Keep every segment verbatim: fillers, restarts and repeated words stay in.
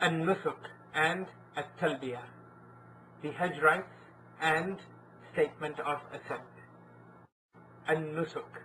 An-Nusuk and At-Talbiyah, the Hajj rites and statement of assent. An-Nusuk.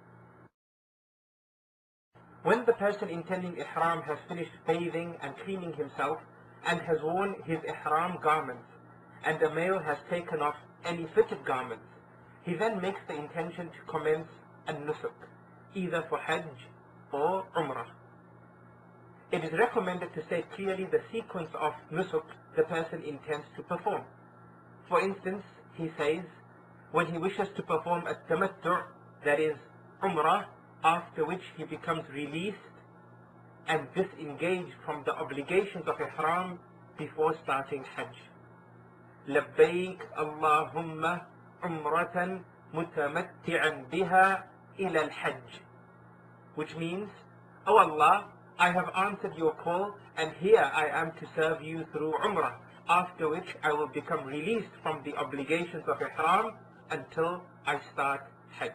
When the person intending ihram has finished bathing and cleaning himself and has worn his ihram garments, and the male has taken off any fitted garments, he then makes the intention to commence An-Nusuk, either for Hajj or Umrah. It is recommended to state clearly the sequence of Nusuk the person intends to perform. For instance, he says, when he wishes to perform a tamattu', that is, Umrah, after which he becomes released and disengaged from the obligations of ihram before starting Hajj. Labbaik Allahumma umratan mutamatti'an biha ila al-Hajj, which means, O Allah, I have answered your call and here I am to serve you through Umrah, after which I will become released from the obligations of ihram until I start Hajj.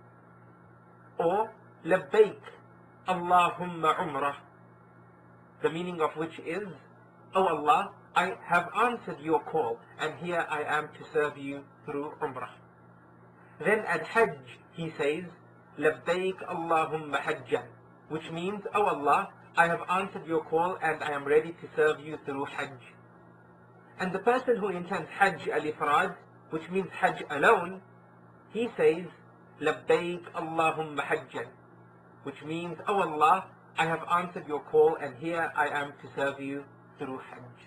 Or Labbaik Allahumma Umrah, the meaning of which is, O Allah, I have answered your call and here I am to serve you through Umrah. Then at Hajj he says, Labbaik Allahumma Hajjan, which means, O Allah, I have answered your call and I am ready to serve you through Hajj. And the person who intends Hajj al-Ifrad, which means Hajj alone, he says, Labbaik Allahumma Hajjan, which means, O Allah, I have answered your call and here I am to serve you through Hajj.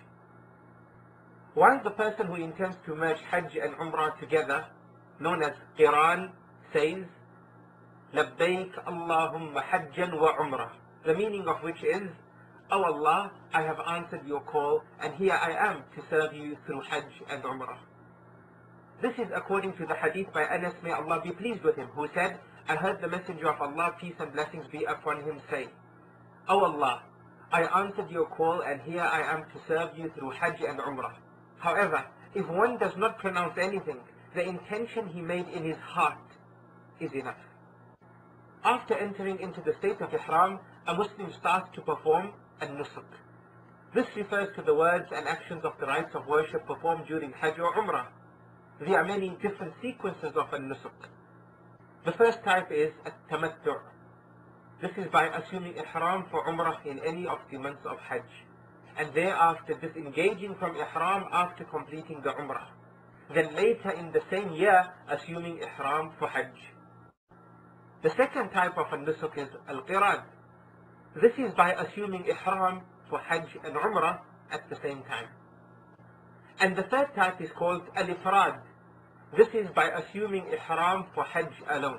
While the person who intends to merge Hajj and Umrah together, known as Qiran, says, Labbaik Allahumma Hajjan wa Umrah, the meaning of which is, O Allah, I have answered your call and here I am to serve you through Hajj and Umrah. This is according to the hadith by Anas, may Allah be pleased with him, who said, I heard the Messenger of Allah, peace and blessings be upon him, say, O Allah, I answered your call and here I am to serve you through Hajj and Umrah. However, if one does not pronounce anything, the intention he made in his heart is enough. After entering into the state of ihram, a Muslim starts to perform An-Nusuk. This refers to the words and actions of the rites of worship performed during Hajj or Umrah. There are many different sequences of An-Nusuk. The first type is At-Tamattu'. This is by assuming ihram for Umrah in any of the months of Hajj, and thereafter disengaging from ihram after completing the Umrah. Then later in the same year, assuming ihram for Hajj. The second type of An-Nusuk is Al-Qiran. This is by assuming ihram for Hajj and Umrah at the same time. And the third type is called Al-Ifrad. This is by assuming ihram for Hajj alone.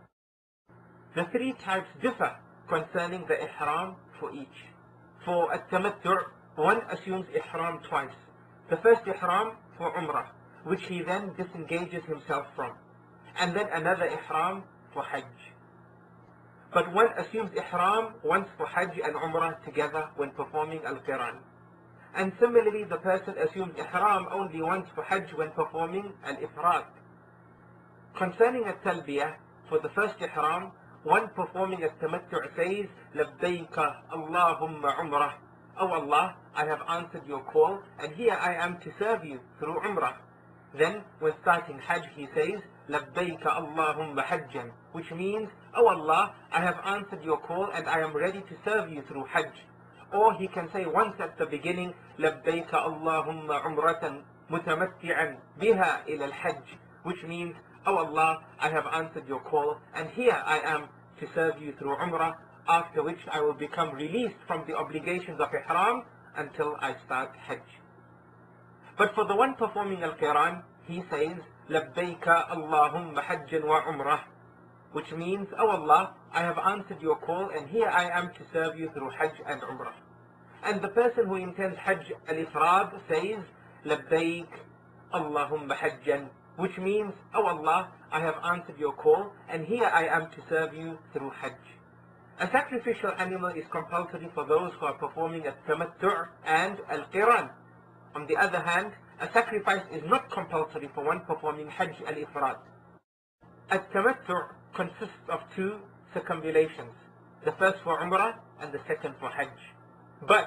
The three types differ concerning the ihram for each. For At-Tamattu', one assumes ihram twice. The first ihram for Umrah, which he then disengages himself from, and then another ihram for Hajj. But one assumes ihram once for Hajj and Umrah together when performing Al-Qiran. And similarly, the person assumes ihram only once for Hajj when performing Al-Ifrad. Concerning At-Talbiyah, for the first ihram, one performing At-Tamattu' says, Labbaika Allahumma Umrah, O Allah, I have answered your call and here I am to serve you through Umrah. Then, when starting Hajj, he says, Labbaika Allahumma Hajjan, which means, O Allah, I have answered your call and I am ready to serve you through Hajj. Or he can say once at the beginning, Labbaika Allahumma Umratan mutamatti'an biha ila al-Hajj, which means, O Allah, I have answered your call and here I am to serve you through Umrah, after which I will become released from the obligations of ihram until I start Hajj. But for the one performing Al-Qiran, he says, Labbaika Allahumma Hajjan wa Umrah, which means, O Allah, I have answered your call and here I am to serve you through Hajj and Umrah. And the person who intends Hajj al-Ifrad says, Labbaik Allahumma Hajjan, which means, O Allah, I have answered your call and here I am to serve you through Hajj. A sacrificial animal is compulsory for those who are performing At-Tamattu' and Al-Qiran. On the other hand, a sacrifice is not compulsory for one performing Hajj al-Ifrad. At-Tamattu' consists of two circumambulations, the first for Umrah and the second for Hajj. But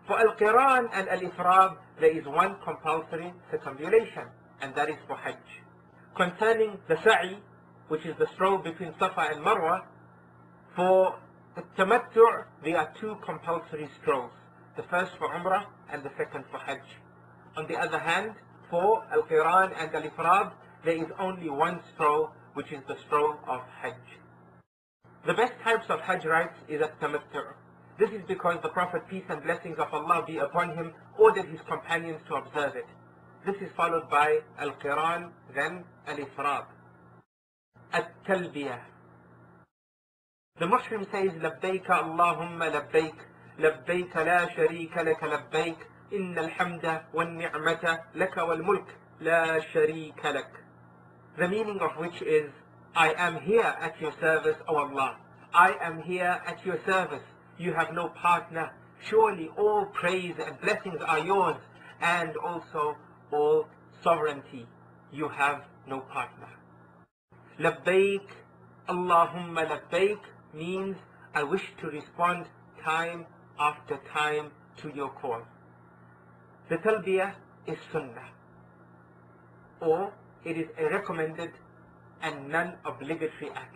For Al-Qiran and Al-Ifrad, there is one compulsory circumambulation, and that is for Hajj. Concerning the Sa'i, which is the stroll between Safa and Marwa, for Tamattu' there are two compulsory strolls, the first for Umrah and the second for Hajj. On the other hand, for Al-Qiran and Al-Ifrad, there is only one stroll, which is the stroll of Hajj. The best types of Hajj rites is at Tamattu'. This is because the Prophet, peace and blessings of Allah be upon him, ordered his companions to observe it. This is followed by Al-Qiran, then Al-Ifrad. At-Talbiyah. The Muhrim says, Labbayka Allahumma labbayk, labbayk la sharika laka labbayk, inna al-hamda wal-ni'mata laka wal-mulk, la sharika lak. The meaning of which is, I am here at your service, O Allah. I am here at your service. You have no partner. Surely all praise and blessings are yours, and also all sovereignty. You have no partner. Labbaik, Allahumma labbaik means I wish to respond time after time to your call. The talbiyah is sunnah, or it is a recommended and non-obligatory act.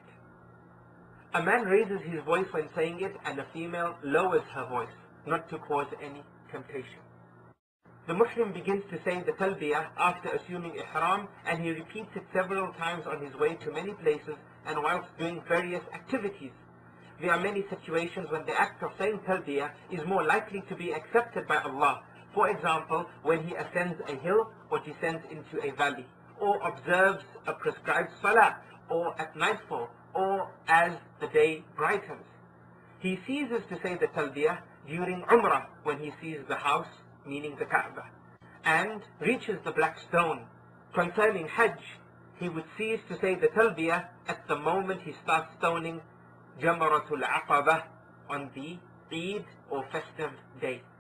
A man raises his voice when saying it, and a female lowers her voice, not to cause any temptation. The Muslim begins to say the talbiyah after assuming ihram, and he repeats it several times on his way to many places and whilst doing various activities. There are many situations when the act of saying talbiyah is more likely to be accepted by Allah. For example, when he ascends a hill or descends into a valley, or observes a prescribed salah, or at nightfall, or as the day brightens. He ceases to say the talbiyah during Umrah when he sees the house, meaning the Kaaba, and reaches the black stone. Concerning Hajj, he would cease to say the talbiyah at the moment he starts stoning Jamaratul Aqabah on the Eid or festive day.